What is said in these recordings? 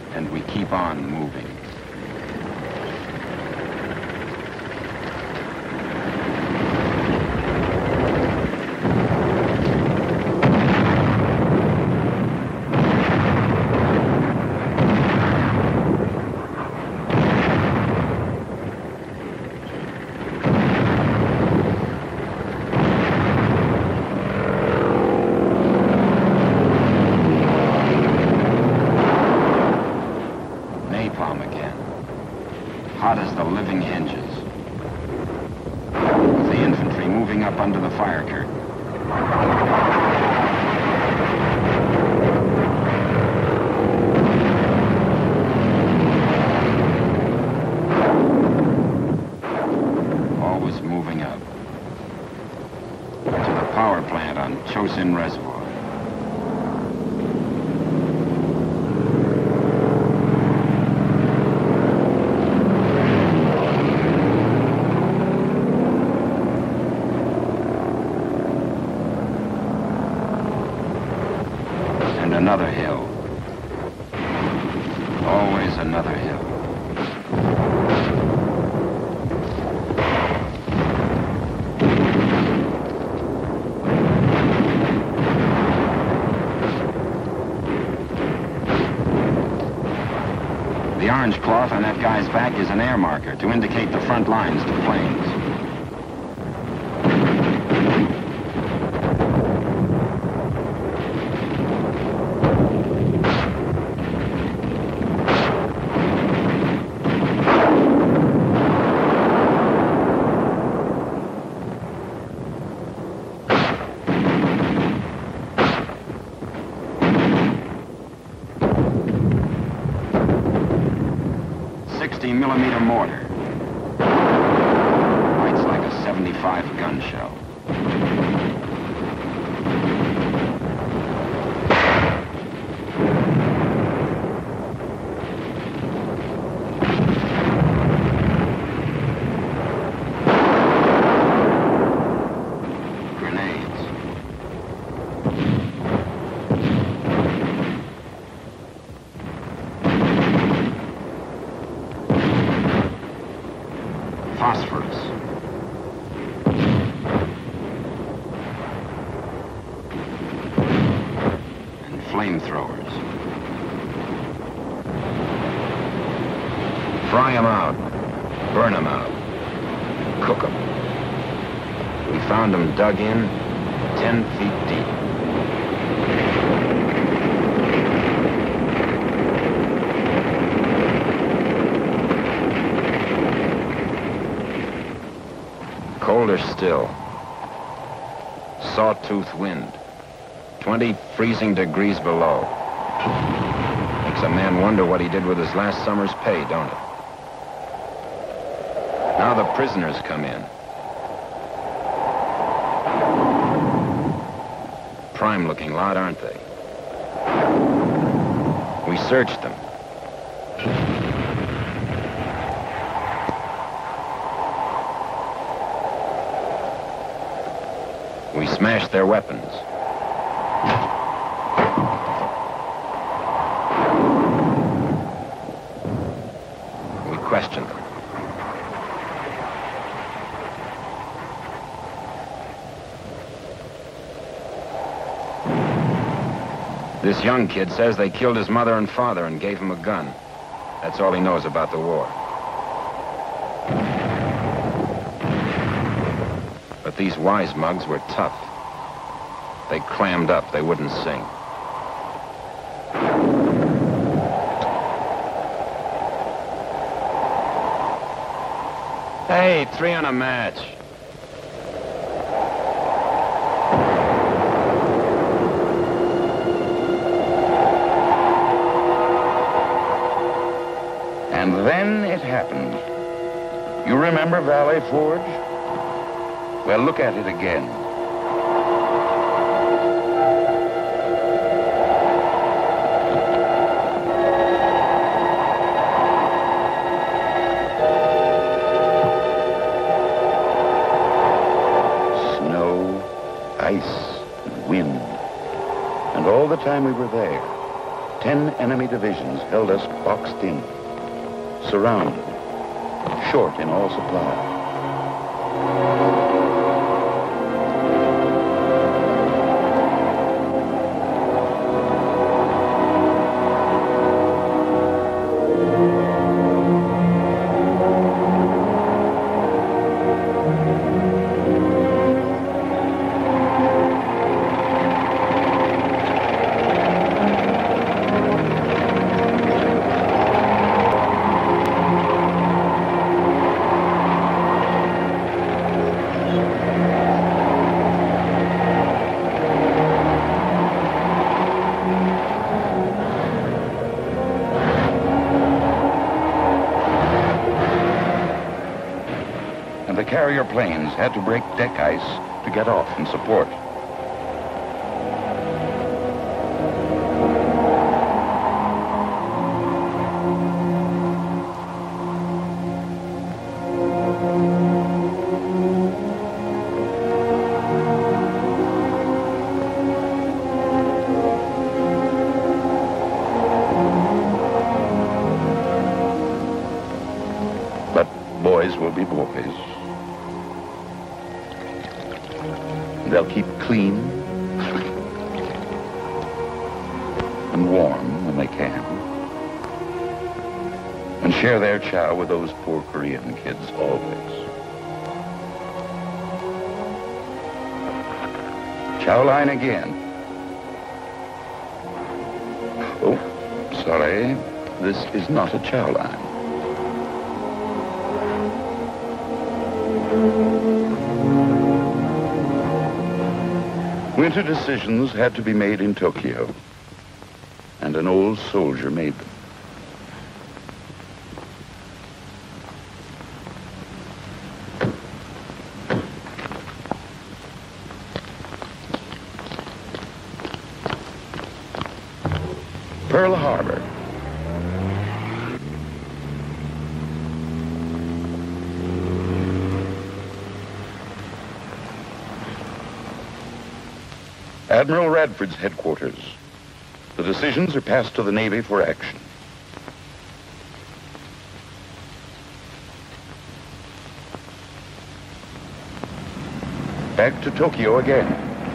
and we keep on moving. Hot as the living hinges. With the infantry moving up under the fire curtain. Always moving up. To the power plant on Chosin Reservoir. Another hill. Always another hill. The orange cloth on that guy's back is an air marker to indicate the front lines to planes. .60mm mortar. Bites like a 75 gun shell. Grenades. Phosphorous. And flamethrowers. Fry them out. Burn them out. Cook them. We found them dug in 10 feet deep. Colder still. Sawtooth wind. 20 freezing degrees below. Makes a man wonder what he did with his last summer's pay, don't it? Now the prisoners come in. Prime-looking lot, aren't they? We searched them. We smashed their weapons. We questioned them. This young kid says they killed his mother and father and gave him a gun. That's all he knows about the war. But these wise mugs were tough. They clammed up, they wouldn't sing. Hey, 3 on a match. And then it happened. You remember Valley Forge? Well, look at it again. Snow, ice, and wind. And all the time we were there, 10 enemy divisions held us boxed in, surrounded, short in all supply. The carrier planes had to break deck ice to get off and support. But boys will be boys. They'll keep clean and warm when they can, and share their chow with those poor Korean kids always. Chow line again. Oh, sorry, this is not a chow line. Winter decisions had to be made in Tokyo, and an old soldier made them. Pearl Harbor. Admiral Radford's headquarters. The decisions are passed to the Navy for action. Back to Tokyo again.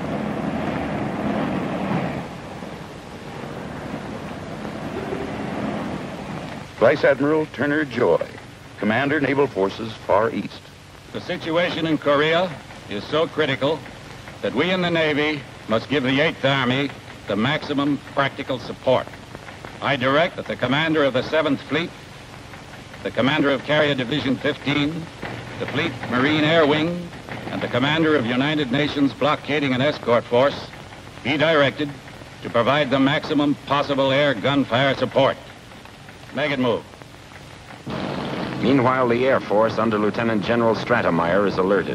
Vice Admiral Turner Joy, Commander, Naval Forces, Far East. The situation in Korea is so critical that we in the Navy must give the 8th Army the maximum practical support. I direct that the commander of the 7th Fleet, the commander of Carrier Division 15, the Fleet Marine Air Wing, and the commander of United Nations Blockading and Escort Force be directed to provide the maximum possible air gunfire support. Make it move. Meanwhile, the Air Force under Lieutenant General Stratemeyer is alerted.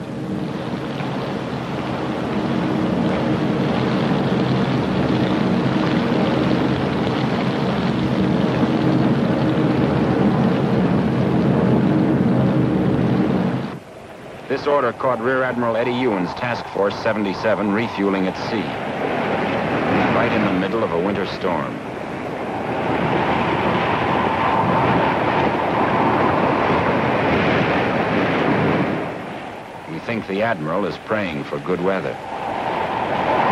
This order caught Rear Admiral Eddie Ewan's Task Force 77 refueling at sea, right in the middle of a winter storm. We think the Admiral is praying for good weather.